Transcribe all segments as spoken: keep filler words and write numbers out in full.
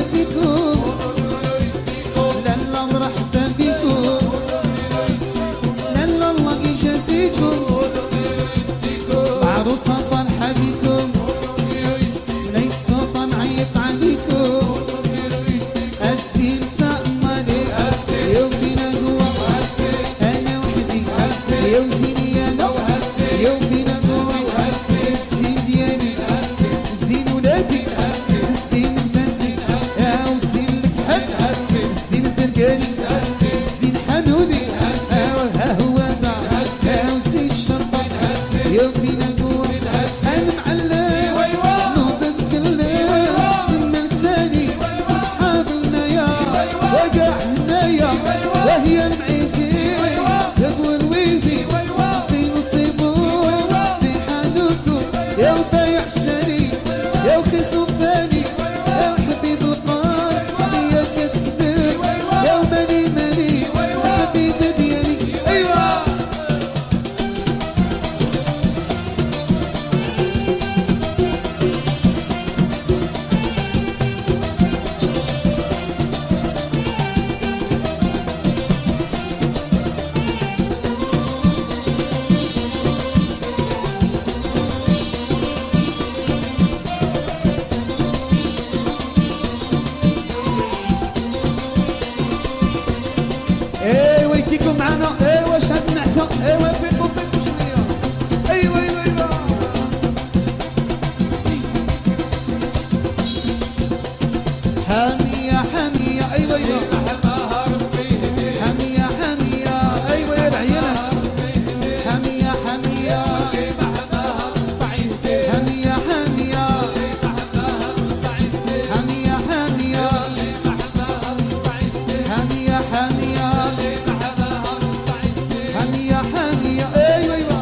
يجازيكم لالا مرحبا بكم لالا الله يجازيكم العروسة فرحة بكم ليس سلطان عيط عليكم الزين تأملي يا فينا جوا أنا وحدي يا وزيني أنا يا فينا جوا الزين ديالي الزين ولادي الزين الفاسد يا وزين الكحل الزين الزرقاني الزين حنوني ها هو ذا يا وزين الشرطة يا فينا جوا أنا معلم نوض نتكلم نملك ثاني أصحاب النايا وقع النايا وهي المعيزين يبو الويزي في نصيبه في حانوته يا وبايع شاري يا وخيسو ثاني يا وحبيب القلب يا كتكذب يا وماني ماني حبيب ديالي أيوا ايوا يديكم معانا ايوا شهد النعسة ايوا فيقوا فيقوا شوية ايوا ايوا ايوا حامية حامية ايوا ايوا حامية حامية ايوا يا العيالات حامية حامية حامية حامية حامية حامية حامية حامية حامية حامية ايوا ايوا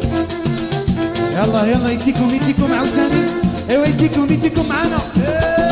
يلا يلا يديكم يديكم عاوتاني ايوا يديكم يديكم معانا.